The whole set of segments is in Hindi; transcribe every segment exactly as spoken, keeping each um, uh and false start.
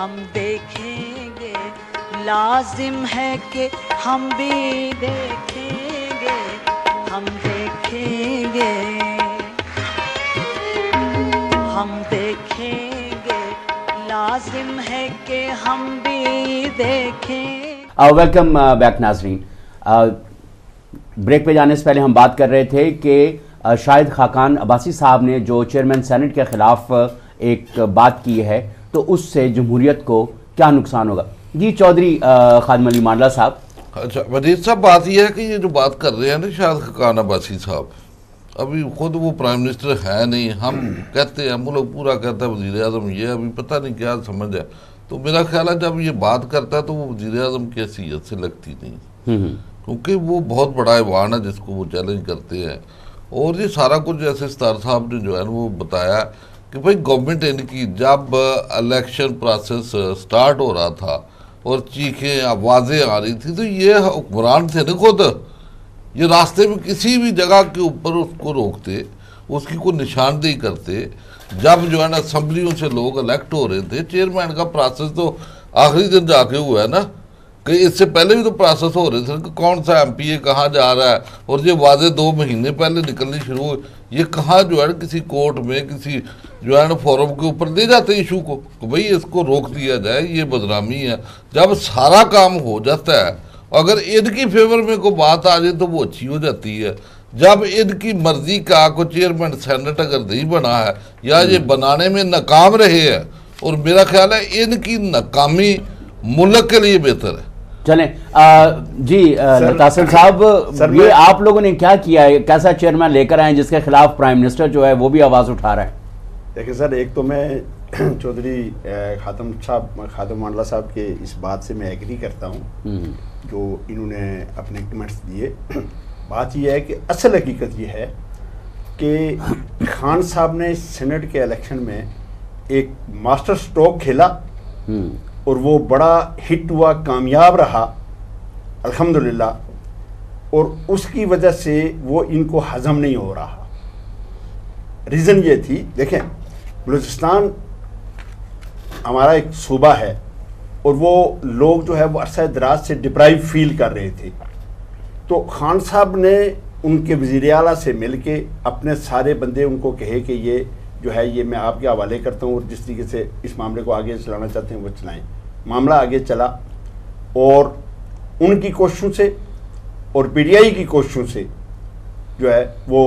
हम देखेंगे, लाजिम है कि हम भी देखेंगे, हम देखेंगे, हम देखेंगे, लाजिम है कि हम भी देखें। वेलकम बैक नाज़रीन। ब्रेक पे जाने से पहले हम बात कर रहे थे कि uh, शाहिद खाकान अब्बासी साहब ने जो चेयरमैन सेनेट के खिलाफ एक बात की है तो उससे जमहूरियत को क्या नुकसान होगा। जी चौधरी खादिम अली मांडला साहब। अच्छा वजीर साहब, बात यह है कि ये जो बात कर रहे हैं ना शाहिद खाकान अब्बासी साहब, अभी खुद वो प्राइम मिनिस्टर है नहीं। हम कहते हैं, मुल्क पूरा कहता है वजीर आज़म ये, अभी पता नहीं क्या समझ है। तो मेरा ख्याल है जब ये बात करता है तो वो वजीर आज़म की हैसियत से लगती नहीं, क्योंकि वो बहुत बड़ा ऐवान है जिसको वो चैलेंज करते हैं। और ये सारा कुछ जैसे सतार साहब ने जो है वो बताया कि भाई गवर्नमेंट इनकी जब इलेक्शन प्रोसेस स्टार्ट हो रहा था और चीखें आवाज़ें आ रही थी तो ये हुक्मरान थे ना खुद, ये रास्ते में किसी भी जगह के ऊपर उसको रोकते, उसकी कोई निशानदेही करते। जब जो है ना असम्बलियों से लोग इलेक्ट हो रहे थे, चेयरमैन का प्रोसेस तो आखिरी दिन जाके हुआ है ना, कि इससे पहले भी तो प्रोसेस हो रहे थे कि कौन सा एम पी ए कहाँ जा रहा है, और ये वादे दो महीने पहले निकलनी शुरू हुई। ये कहाँ जो है ना किसी कोर्ट में किसी जो है ना फोरम के ऊपर ले जाते इशू को कि भाई इसको रोक दिया जाए, ये बदनामी है। जब सारा काम हो जाता है, अगर इनकी फेवर में कोई बात आ जाए तो वो अच्छी हो जाती है। जब इनकी मर्जी का कोई चेयरमैन सेनेट अगर नहीं बना है या ये बनाने में नाकाम रहे हैं, और मेरा ख्याल है इनकी नाकामी मुल्क के लिए बेहतर है। चलें जी लतासन साहब, ये आप लोगों ने क्या किया है, कैसा चेयरमैन लेकर आए जिसके खिलाफ प्राइम मिनिस्टर जो है वो भी आवाज़ उठा रहा है। देखिए सर, एक तो मैं चौधरी खादिम साहब खादिम मांडला साहब के इस बात से मैं एग्री करता हूँ जो इन्होंने अपने कमेंट्स दिए। बात यह है कि असल हकीकत ये है कि खान साहब ने सेनेट के इलेक्शन में एक मास्टर स्ट्रोक खेला और वो बड़ा हिट हुआ, कामयाब रहा अल्हम्दुलिल्लाह, और उसकी वजह से वो इनको हजम नहीं हो रहा। रीज़न ये थी, देखें बलूचिस्तान हमारा एक सूबा है और वो लोग जो है वो अरसा दराज से डिप्राइव फील कर रहे थे। तो खान साहब ने उनके वज़ीर आला से मिल के अपने सारे बंदे उनको कहे कि ये जो है ये मैं आपके हवाले करता हूँ और जिस तरीके से इस मामले को आगे चलाना चाहते हैं वो चलाएं। मामला आगे चला और उनकी कोशिशों से और पी टी आई की कोशिशों से जो है वो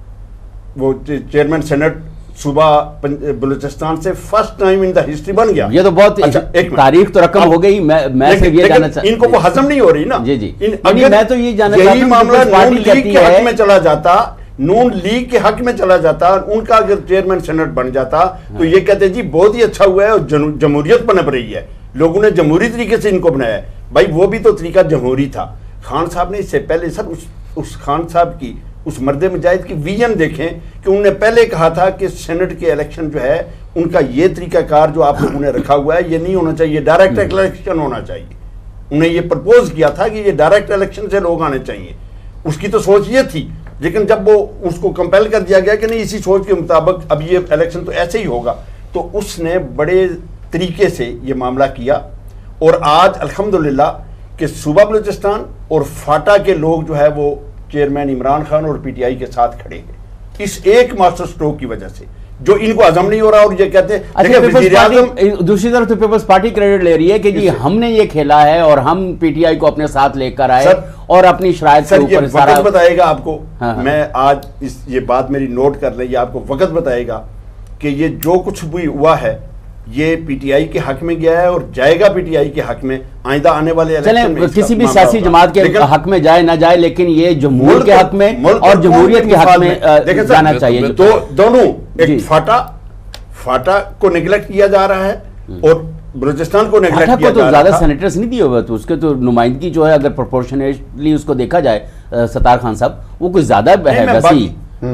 वो चेयरमैन सेनेट सूबा बलूचिस्तान से first time in the history बन गया। ये तो बहुत अच्छा, एक तारीख तो रकम हो गई। मैं मैं सिर्फ ये जानना चाहता, इनको वो हजम नहीं हो रही ना। जी जी इन, मैं तो ये जानना चाहता हूं, यही मामला नून लीग के हक में चला जाता, नून लीग के हक में चला जाता, उनका अगर चेयरमैन सेनेट बन जाता तो ये कहते जी बहुत ही अच्छा हुआ है और जमहूरियत पनप रही है, लोगों ने जमहूरी तरीके से इनको बनाया है। भाई वो भी तो तरीका जमहूरी था। खान साहब ने इससे पहले सर उस उस खान साहब की उस मर्द मुजाहिद की विजन देखें कि उन्होंने पहले कहा था कि सेनेट के इलेक्शन जो है उनका ये तरीकाकार जो आप लोगों ने रखा हुआ है ये नहीं होना चाहिए, डायरेक्ट इलेक्शन होना चाहिए। उन्हें ये प्रपोज किया था कि ये डायरेक्ट इलेक्शन से लोग आने चाहिए, उसकी तो सोच ये थी। लेकिन जब वो उसको कंपेल कर दिया गया कि नहीं इसी सोच के मुताबिक अब ये इलेक्शन तो ऐसे ही होगा, तो उसने बड़े तरीके से ये मामला किया। और आज अल्हम्दुलिल्लाह कि सूबा बलूचिस्तान और फाटा के लोग जो है वो चेयरमैन इमरान खान और पीटीआई के साथ खड़े हैं इस एक मास्टर स्ट्रोक की वजह से, जो इनको हजम नहीं हो रहा। और ये कहते हैं अच्छा, दूसरी तरफ तो पीपल्स पार्टी क्रेडिट ले रही है कि जी हमने ये खेला है और हम पीटीआई को अपने साथ लेकर आए और अपनी शरायत के ऊपर सारा बताएगा आपको। हाँ, मैं आज इस ये बात मेरी नोट कर ले, ये आपको वक्त बताएगा कि ये जो कुछ भी हुआ है ये पीटीआई के हक में गया है और जाएगा पीटीआई के हक में आइंदा आने वाले इलेक्शन में। किसी भी सियासी जमात के हक में जाए ना जाए, लेकिन ये जमहूर के हक में और जमहूरियत के हक में जाना चाहिए। तो दोनों एक फाटा फाटा को नेग्लेक्ट किया जा रहा है और बलूचिस्तान को नेग्लेक्ट किया जा रहा है। तो ज्यादा सेनेटर्स नहीं दिए हुए, तो उसके तो नुमाइंदगी जो है अगर प्रोपोर्शनली उसको देखा जाए सतार खान साहब, वो कुछ ज्यादा है वैसी,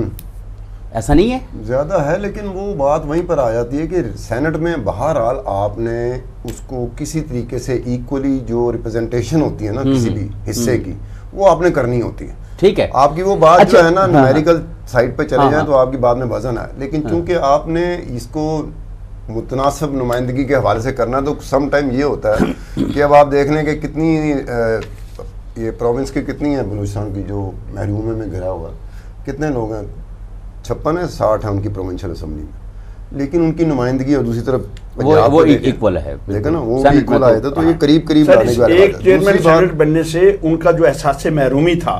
ऐसा नहीं है ज़्यादा है। लेकिन वो बात वहीं पर आ जाती है कि सेनेट में बहरहाल आपने उसको किसी तरीके से इक्वली जो रिप्रेजेंटेशन होती है ना किसी भी हिस्से की, वो आपने करनी होती है। ठीक है, आपकी वो बात अच्छा, जो है ना न्यूमेरिकल साइड पे चले जाए तो आपकी बात में वजन है। लेकिन चूंकि आपने इसको मुतनासिब नुमाइंदगी के हवाले से करना, तो सम टाइम ये होता है कि अब आप देख लें कि कितनी ये प्रोविंस की कितनी है बलूचिस्तान की जो महरूमे में घिरा हुआ, कितने लोग हैं, छप्पन है साठ है उनकी प्रोविंशियल असम्बली में, लेकिन उनकी नुमाइंदगी और दूसरी तरफ वो वो इक्वल है, देखो ना वो इक्वल आए थे, तो ये करीब करीब लाने की बात है। एक चेयरमैन सेनेट बनने से उनका जो एहसास महरूमी था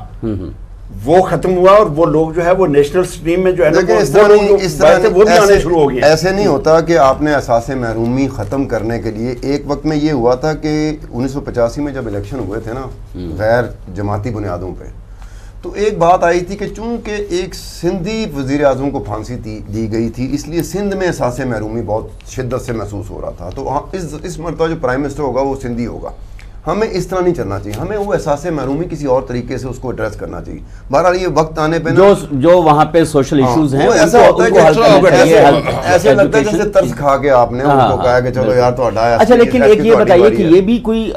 वो खत्म हुआ और वो लोग जो है वो नेशनल स्ट्रीम में जो है ना वो, इस तरह वो, इस तरह वो भी आने शुरू हो गए। ऐसे नहीं होता कि आपने एहसास महरूमी ख़त्म करने के लिए, एक वक्त में ये हुआ था कि उन्नीस सौ पचासी में जब इलेक्शन हुए थे ना गैर जमाती बुनियादों पे, तो एक बात आई थी कि चूंकि एक सिंधी वज़ीर आज़म को फांसी दी गई थी, इसलिए सिंध में एहसास महरूमी बहुत शिद्दत से महसूस हो रहा था। तो हाँ, इस इस मरतबा जो प्राइम मिनिस्टर होगा वो सिंधी होगा। हमें इस तरह नहीं चलना चाहिए, हमें वो एहसास महरूमी किसी और तरीके से उसको एड्रेस करना चाहिए। बहरहाल ये वक्त आने पे जो जो वहाँ पे सोशल इश्यूज हैं, ऐसा होता है कि ऐसे लगता है जैसे तरस खा के आपने उनको कहा कि चलो यार तो हटाया। अच्छा, लेकिन एक ये बताइए कि ये भी कोई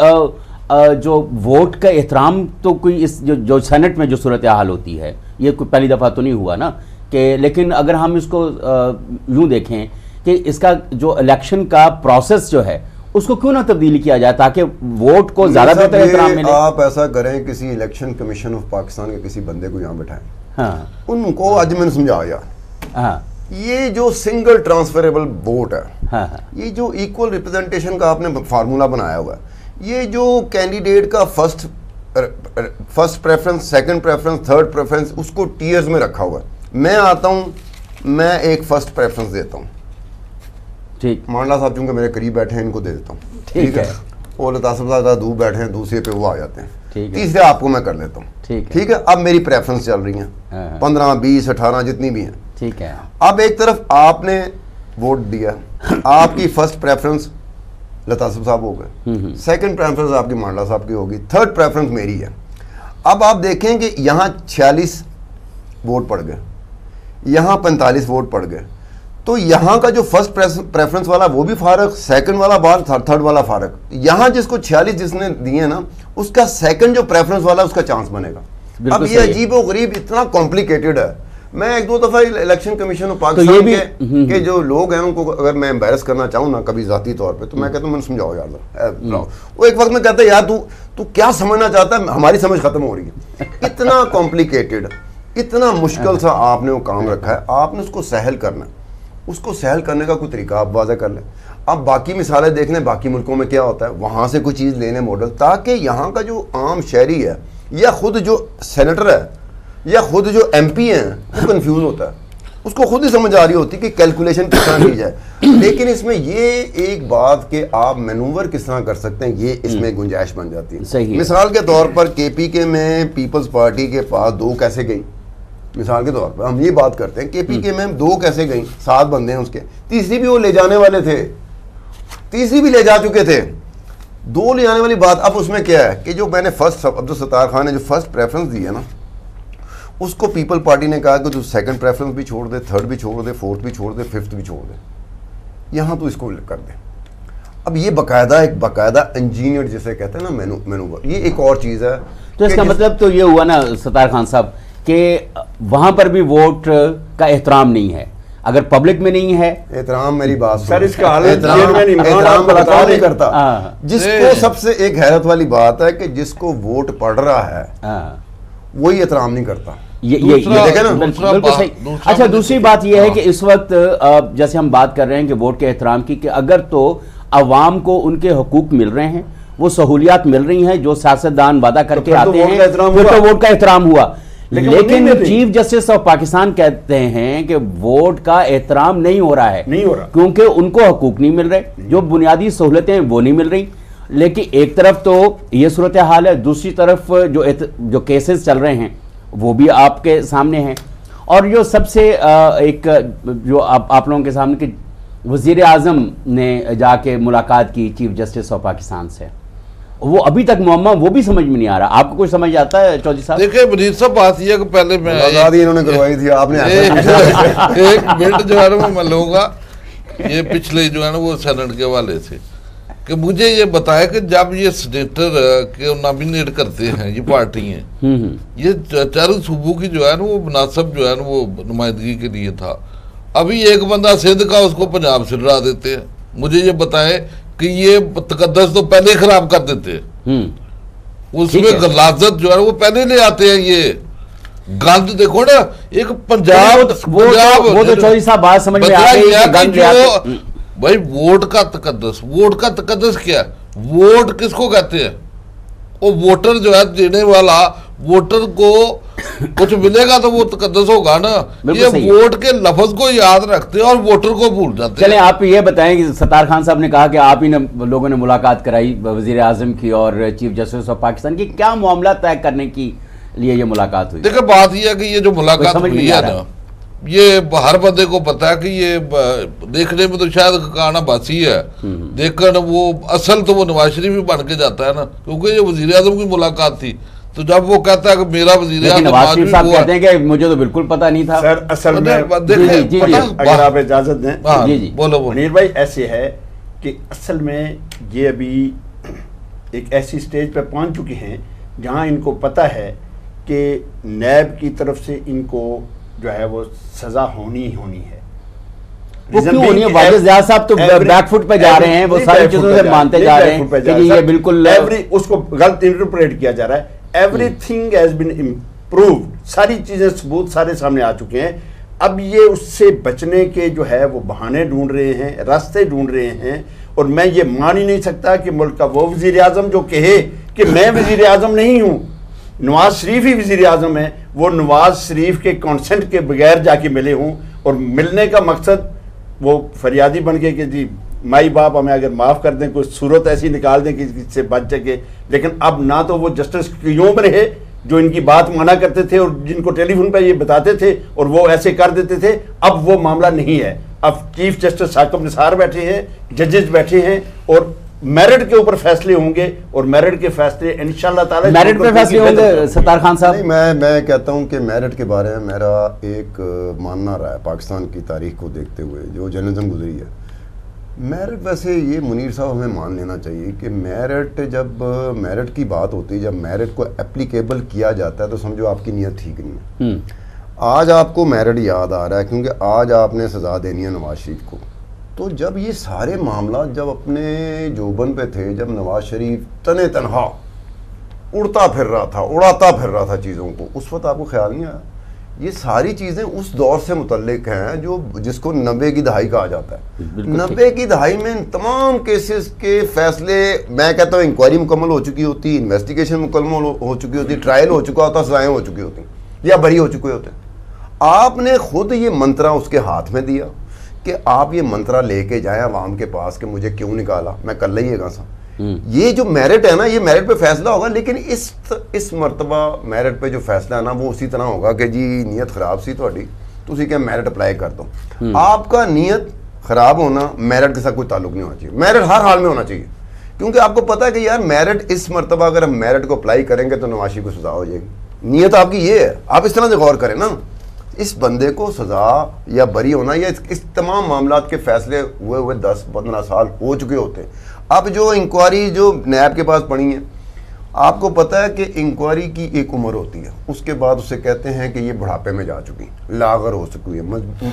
जो वोट का एहतराम, तो कोई इस जो जो सेनेट में जो सूरत हाल होती है, ये कोई पहली दफ़ा तो नहीं हुआ ना कि, लेकिन अगर हम इसको यूँ देखें कि इसका जो इलेक्शन का प्रोसेस जो है उसको क्यों ना तब्दील किया जाए ताकि वोट को ज्यादा बेहतर एहतराम मिले। आप ऐसा करें, किसी इलेक्शन कमीशन ऑफ पाकिस्तान के किसी बंदे को यहाँ बैठाएं, हाँ। उनको आज मैंने समझाया, हाँ। ये जो सिंगल ट्रांसफरेबल वोट है, हाँ। ये जो इक्वल रिप्रेजेंटेशन का आपने फार्मूला बनाया हुआ है, ये जो कैंडिडेट का first first preference, second preference, third preference, उसको टीयर्स में रखा हुआ है। मैं आता हूँ, मैं एक फर्स्ट प्रेफरेंस देता हूँ, ठीक, मांडला साहब चूंकि मेरे करीब बैठे हैं इनको दे देता हूँ, ठीक है, और लतासब साहब दूर बैठे हैं, दूसरे पे वो आ जाते हैं, तीसरे आपको मैं कर लेता हूँ, ठीक है। अब मेरी प्रेफरेंस चल रही है पंद्रह बीस अठारह जितनी भी हैं, ठीक है। अब एक तरफ आपने वोट दिया, आपकी फर्स्ट प्रेफरेंस लतासब साहब हो गए, सेकंड प्रेफरेंस आपकी मांडला साहब की होगी, थर्ड प्रेफरेंस मेरी है। अब आप देखें कि यहाँ छियालीस वोट पड़ गए, यहाँ पैंतालीस वोट पड़ गए, तो यहाँ का जो फर्स्ट प्रेफरेंस वाला वो भी फारक, सेकंड वाला बार, थर्ड वाला फारक। यहाँ जिसको छियालीस जिसने दिए ना, उसका सेकंड जो प्रेफरेंस वाला उसका चांस बनेगा। अब ये अजीब और गरीब इतना कॉम्प्लिकेटेड है। मैं एक दो दफा इलेक्शन कमीशन ऑफ पाकिस्तान तो के, के जो लोग हैं उनको अगर मैं एम्बेरस करना चाहूँ ना कभी जाती तौर पे, तो मैं कहता हूँ मैंने समझाओ यार, वो एक वक्त में कहता है यार तू तू क्या समझना चाहता है, हमारी समझ खत्म हो रही है। इतना कॉम्प्लिकेटेड, इतना मुश्किल सा आपने वो काम रखा है, आपने उसको सहल करना है। उसको सहल करने का कोई तरीका आप वाज़ा कर लें। अब बाकी मिसालें देख लें, बाकी मुल्कों में क्या होता है, वहाँ से कोई चीज़ ले लें मॉडल, ताकि यहाँ का जो आम शहरी है या खुद जो सेनेटर है या खुद जो एमपी हैं वो कंफ्यूज होता है, उसको खुद ही समझ आ रही होती है कि कैलकुलेशन किस तरह की जाए। लेकिन इसमें ये एक बात कि आप मैनूवर किस तरह कर सकते हैं, ये इसमें गुंजाइश बन जाती है। सही है। मिसाल के तौर पर के पी के में पीपल्स पार्टी के पास दो कैसे गई, मिसाल के तौर पर हम ये बात करते हैं के पी के में दो कैसे गई, सात बंदे हैं उसके, तीसरी भी वो ले जाने वाले थे, तीसरी भी ले जा चुके थे, दो ले जाने वाली बात। अब उसमें क्या है कि जो मैंने फर्स्ट अब्दुल सत्तार खान ने जो फर्स्ट प्रेफरेंस दी है ना, उसको पीपल पार्टी ने कहा कि तू सेकंड प्रेफरेंस भी छोड़ दे, थर्ड भी छोड़ दे, फोर्थ भी छोड़ दे, फिफ्थ भी छोड़ दे, यहाँ तो इसको कर दे। अब ये बाकायदा एक बाकायदा इंजीनियर जिसे कहते हैं ना मेनू मेनूवर, ये एक और चीज़ है। तो इसका मतलब तो ये हुआ ना सत्तार खान साहब कि वहां पर भी वोट का एहतराम नहीं है, अगर पब्लिक में नहीं है एहतराम। मेरी बात सर, इसका हाल एहतराम बता नहीं करता। जिसको सबसे एक हैरत वाली बात है कि जिसको वोट पड़ रहा है वही एहतराम नहीं करता। ये ये देखे ना, बिल्कुल सही। अच्छा, दूसरी बात यह है कि इस वक्त जैसे हम बात कर रहे हैं कि वोट के एहतराम की, कि अगर तो अवाम को उनके हकूक मिल रहे हैं, वो सहूलियात मिल रही हैं जो सियासतदान वादा करके तो आते हैं, फिर तो वोट का एहतराम हुआ। लेकिन, लेकिन चीफ जस्टिस ऑफ पाकिस्तान कहते हैं कि वोट का एहतराम नहीं हो रहा है, नहीं हो रहा क्योंकि उनको हकूक नहीं मिल रहे, जो बुनियादी सहूलतें वो नहीं मिल रही। लेकिन एक तरफ तो ये सूरत हाल है, दूसरी तरफ जो जो केसेस चल रहे हैं वो भी आपके सामने हैं। और जो सबसे एक जो आप, आप लोगों के सामने कि वज़ीर आज़म ने जाके मुलाकात की चीफ जस्टिस ऑफ पाकिस्तान से, वो अभी तक मुअम्मा वो भी समझ में नहीं आ रहा। आपको कुछ समझ आता है चौधरी साहब? देखिए मरीज साहब, बात यह कि पहले मैं इन्होंने करवाई थी आपने एक मिनट जो है ना मैं लूँगा, ये पिछले जो है ना वो सेनेट के वाले से कि मुझे ये बताया कि जब ये सेनेटर के नॉमिनेट करते हैं ये पार्टियाँ, ये चारों सूबों की जो है ना वो मुनासिब जो है ना वो नुमाइंदगी के लिए था, अभी एक बंदा सिंध का उसको पंजाब से डरा देते हैं। मुझे ये बताएं कि ये तकद्दस तो पहले खराब कर देते हैं, उसमें गलाजत जो है वो पहले ले आते हैं। ये गंद देखो ना, एक पंजाब पंजाब वो तो चौधरी साहब बात समझ में आ गई। भाई वोट का तकद्दस, वोट का तकद्दस क्या है? वोट किसको कहते हैं? वो वोटर जो है देने वाला, वोटर को कुछ मिलेगा तो वो तकद्दस होगा ना। ये वोट के लफ्ज को याद रखते हैं और वोटर को भूल जाते हैं। चलें आप ये बताएं कि सत्तार खान साहब ने कहा कि आप ही ने लोगों ने मुलाकात कराई वजीर आजम की और चीफ जस्टिस ऑफ पाकिस्तान की, क्या मामला तय करने की लिए ये मुलाकात हुई? देखिए बात यह है कि ये जो मुलाकात हुई है ना, ये हर बंदे को पता है कि ये देखने में तो शायद खाना बासी है, लेकिन वो असल तो वो नवाज शरीफ ही बन के जाता है ना, क्योंकि ये वजीर आजम की मुलाकात थी। तो जब वो कहता है कि मेरा वजीर आजम, नवाज शरीफ साहब कहते हैं कि मुझे तो बिल्कुल पता नहीं था। सर असल में अगर आप इजाजत दें, जी जी बोलो मुनीर भाई, ऐसे है कि असल में ये अभी एक ऐसी स्टेज पे पहुंच चुके हैं जहां इनको पता है कि नैब की तरफ से इनको जो है वो सजा होनी ही होनी है। वो क्यों होनी है? वाजिद ज़िया साहब तो बैकफुट पे जा रहे हैं, वो सारी चीजों से मानते जा रहे हैं कि ये बिल्कुल एवरी उसको गलत इंटरप्रेट किया जा रहा है। एवरीथिंग हैज बीन इम्प्रूव्ड, सारी चीजें सबूत सारे सामने आ चुके हैं। अब ये उससे बचने के जो है वो बहाने ढूंढ रहे हैं, रास्ते ढूंढ रहे हैं। और मैं ये मान ही नहीं सकता कि मुल्क का वो वजीर आजम जो कहे कि मैं वजीर आजम नहीं हूँ, नवाज शरीफ ही वजीर आजम है, वो नवाज शरीफ के कॉन्सेंट के बगैर जाके मिले हूँ। और मिलने का मकसद वो फरियादी बन गए कि जी माई बाप हमें अगर माफ़ कर दें, कोई सूरत ऐसी निकाल दें कि इससे बच सके। लेकिन अब ना तो वो जस्टिस क्यों रहे जो इनकी बात माना करते थे और जिनको टेलीफोन पर ये बताते थे और वो ऐसे कर देते थे, अब वो मामला नहीं है। अब चीफ जस्टिस साकिब निसार बैठे हैं, जजेस बैठे हैं और मेरिट के ऊपर फैसले होंगे और मेरिट के फैसले इंशाल्लाह ताला मेरिट पे फैसले होंगे। सत्तार खान साहब, मैं मैं कहता हूं कि मेरिट के बारे में मेरा एक मानना रहा है पाकिस्तान की तारीख को देखते हुए जो जर्नलिज्म गुजरी है। मेरिट वैसे ये मुनीर साहब हमें मान लेना चाहिए कि मेरिट जब मेरिट की बात होती है, जब मेरिट को एप्लीकेबल किया जाता है तो समझो आपकी नीयत ठीक नहीं है। आज आपको मेरिट याद आ रहा है क्योंकि आज आपने सजा देनी है नवाज शरीफ को। तो जब ये सारे मामला जब अपने जोबन पे थे, जब नवाज शरीफ तने तनहा उड़ता फिर रहा था, उड़ाता फिर रहा था चीज़ों को, उस वक्त आपको ख्याल नहीं आया? ये सारी चीज़ें उस दौर से मुतल्लिक हैं जो जिसको नब्बे की दहाई कहा जाता है। नब्बे की दहाई में तमाम केसेस के फैसले, मैं कहता हूँ इंक्वायरी मुकम्मल हो चुकी होती, इन्वेस्टिगेशन मुकम्मल हो चुकी होती, ट्रायल हो चुका होता, सजाएँ हो चुकी होती या बरी हो चुके होते। आपने खुद ये मंत्रा उसके हाथ में दिया कि आप ये मंत्रा लेके जाएं अवाम के पास कि मुझे क्यों निकाला, मैं कर लीएगा सा। ये जो मेरिट है ना, ये मेरिट पे फैसला होगा, लेकिन इस इस मरतबा मेरिट पे जो फैसला है ना वो उसी तरह होगा कि जी नीयत खराब सी थोड़ी, तो उसी के मेरिट अप्लाई कर दो। आपका नीयत खराब होना मेरिट के साथ कोई ताल्लुक नहीं होना चाहिए। मेरिट हर हाल में होना चाहिए, क्योंकि आपको पता है कि यार मेरिट इस मरतबा अगर हम मेरिट को अप्लाई करेंगे तो नवाज शरीफ को सजा हो जाएगी। नीयत आपकी ये है, आप इस तरह से गौर करें ना, इस बंदे को सजा या बरी होना या इस, इस तमाम मामलात के फैसले हुए हुए दस पंद्रह साल हो चुके होते हैं। अब जो इंक्वायरी जो नैब के पास पड़ी है, आपको पता है कि इंक्वायरी की एक उम्र होती है, उसके बाद उसे कहते हैं कि ये बुढ़ापे में जा चुकी, लागर हो चुकी है,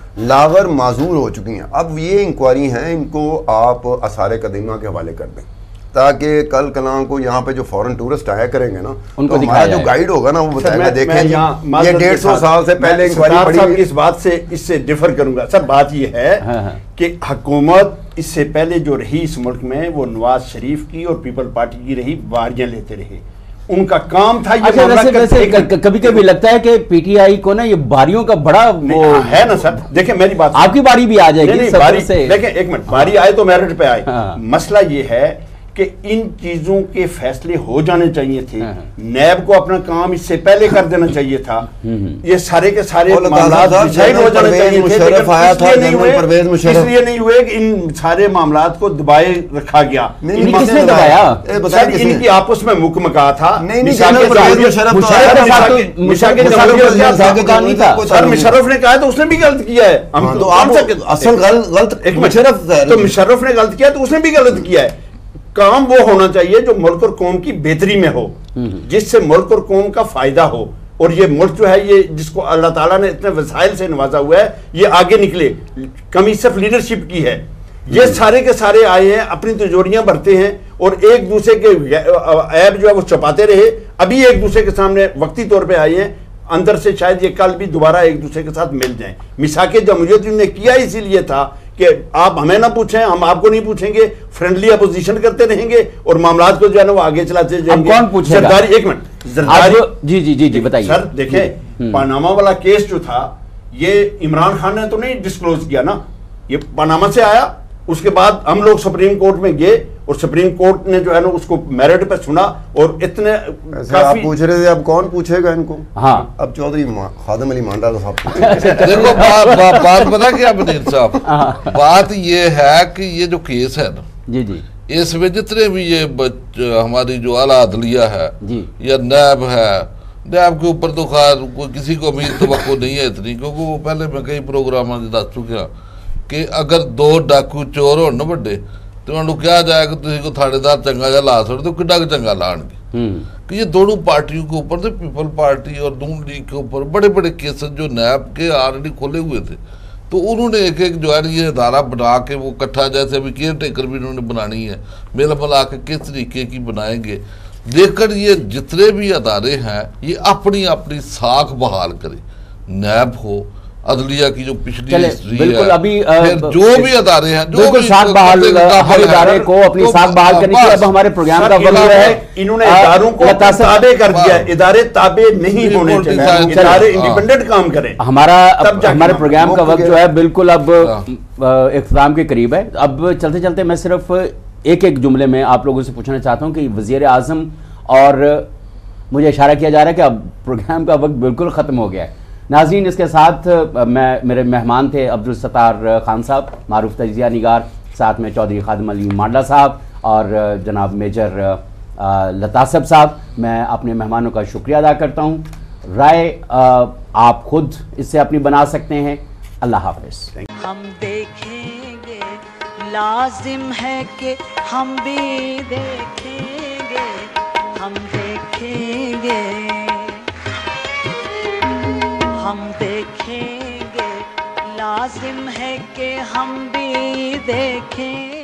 लागर माजूर हो चुकी हैं। अब ये इंक्वायरी हैं, इनको आप आसार कदीमा के हवाले कर दें ताकि कल कलाम को यहाँ पे जो फॉरेन टूरिस्ट आया करेंगे ना, उनको तो हमारा जो गाइड होगा ना वो बताएगा, देखें ये डेढ़ सौ साल से पहले इंक्वायरी पड़ी। इस बात से इससे डिफर करूंगा सर। बात ये है हाँ हाँ। कि हुकूमत इससे पहले जो रही इस मुल्क में वो नवाज शरीफ की और पीपल पार्टी की रही, वारियां लेते रहे, उनका काम था ये। वैसे वैसे कभी कभी लगता है कि पीटीआई को ना ये बारियों का बड़ा वो है ना सर। देखिए मेरी बात, आपकी बारी भी आ जाएगी। देखिए एक मिनट, बारी आए तो मेरिट पे आए। मसला ये है कि इन चीजों के फैसले हो जाने चाहिए थे। नैब को अपना काम इससे पहले कर देना चाहिए था। ये सारे के सारे मामलात डिसाइड हो जाने चाहिए थे, लेकिन नहीं हुए, इसलिए नहीं हुए कि इन सारे मामलात को दबाए रखा गया। किसने दबाया? इनकी आपस में मुकमका था। सर मुशर्रफ ने कहा तो उसने भी गलत किया है। हम तो असल गलत मुशर्रफ तो मुशर्रफ ने गलत किया तो उसने भी गलत किया है। काम वो होना चाहिए जो मुल्क और कौम की बेहतरी में हो, जिससे मुल्क और कौम का फायदा हो। और ये मुल्क जो है, ये जिसको अल्लाह ताला ने इतने वसाइल से नवाजा हुआ है, ये आगे निकले। कमी सिर्फ लीडरशिप की है। ये सारे के सारे आए हैं, अपनी तिजोरियां भरते हैं और एक दूसरे के ऐब जो है वो छुपाते रहे। अभी एक दूसरे के सामने वक्ती तौर पे आए हैं, अंदर से शायद ये कल भी दोबारा एक दूसरे के साथ मिल जाएं। मिसाके जमहूरियत ने किया इसीलिए था कि आप हमें ना पूछें, हम आपको नहीं पूछेंगे, फ्रेंडली अपोजिशन करते रहेंगे और मामला को जो है ना वो आगे चलाते जाएंगे। कौन पूछेगा? जरदारी, एक मिनट, जरदारी, जी जी जी जी बताइए सर। देखें, पानामा वाला केस जो था, ये इमरान खान ने तो नहीं डिस्क्लोज किया ना, ये पानामा से आया। उसके बाद हम लोग सुप्रीम कोर्ट में गए और सुप्रीम कोर्ट ने जो है ना उसको मेरिट पे सुना और इतने आप पूछ रहे थे अब कौन पूछेगा इनको। हाँ, अब चौधरी खादिम अली मांडा साहब देखो बात बात बात पता क्या बनीर साहब, बात ये है कि ये जो केस है ना, जी जी, इसमें जितने भी ये हमारी जो आला अदलिया है या नैब है, नैब के ऊपर तो खास कोई किसी को उम्मीद तवक्को नहीं है इतनी, क्योंकि वो पहले मैं कई प्रोग्राम में दस चुका कि अगर दो डाकू चोर हो ना बड़े तो उन्होंने क्या जाएगा, तुझे को थानेदार चंगा जा ला सकते तो किड्डा चंगा लाएंगे। कि ये दोनों पार्टियों के ऊपर थे, पीपल पार्टी और नून लीग के ऊपर बड़े बड़े केसेस जो नैब के ऑलरेडी खोले हुए थे, तो उन्होंने एक एक जो है ये अदारा बना के वो इकट्ठा, जैसे अभी केयर टेकर भी उन्होंने बनानी है, मेल मिला के किस तरीके की बनाएंगे। लेकिन ये जितने भी अदारे हैं ये अपनी अपनी साख बहाल करें, नैब हो, अदलिया की जो पिछली हिस्ट्री है, अभी जो भी अदारे हैं, जो भी साख बहाल, हर इदारे को अपनी तो साख बहाल करनी चाहिए। अब हमारे प्रोग्राम का वक्त है, इन्होंने इदारों को ताबे कर दिया, इदारे ताबे नहीं होने चाहिए, इदारे इंडिपेंडेंट काम करें। हमारा हमारे प्रोग्राम का वक्त जो है बिल्कुल अब इख्तिताम के करीब है। अब चलते चलते मैं सिर्फ एक एक जुमले में आप लोगों से पूछना चाहता हूँ कि वज़ीर आज़म, और मुझे इशारा किया जा रहा है कि अब प्रोग्राम का वक्त बिल्कुल ख़त्म हो गया है। नाज़रीन, इसके साथ मैं मेरे मेहमान थे अब्दुल सत्तार खान साहब, मारूफ तजिया निगार, साथ में चौधरी खादिम अली मांडा साहब और जनाब मेजर लतासब साहब। मैं अपने मेहमानों का शुक्रिया अदा करता हूँ। राय आप खुद इससे अपनी बना सकते हैं। अल्लाह हाफ़िज़। हम देखेंगे, लाजिम है कि हम भी देखेंगे, हम देखेंगे, हम देखेंगे, लाजिम है कि हम भी देखें।